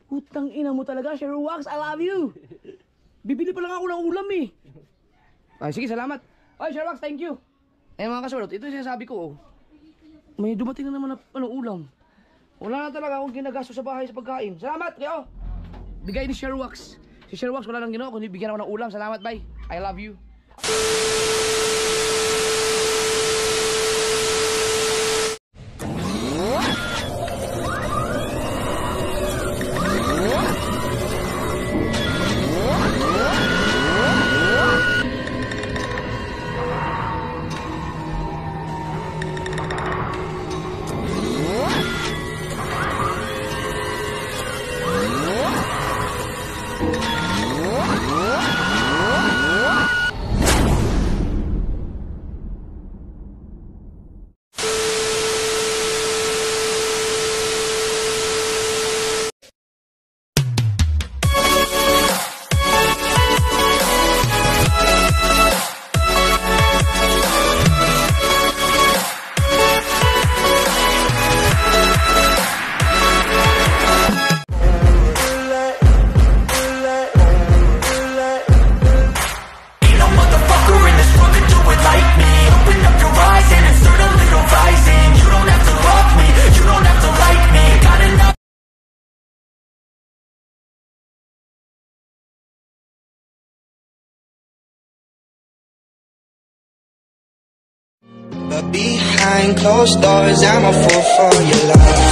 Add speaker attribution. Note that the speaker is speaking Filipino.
Speaker 1: Putang ina mo talaga, Sherwax, I love you. Bibili pa lang ako ng ulam eh. Ay, sige, salamat. Ay, Sherwax, thank you. Eh mga kasulot, ito yung sinasabi ko oh. May dumating na naman na ulam. Wala na talaga akong ginagasto sa bahay sa pagkain. Salamat, kayo. Bigay ni Sherwax. Si Sherwax wala nang ginawa kundi bigyan ako ng ulam. Salamat, bye. I love you.
Speaker 2: But behind closed doors, I'm a fool for your love.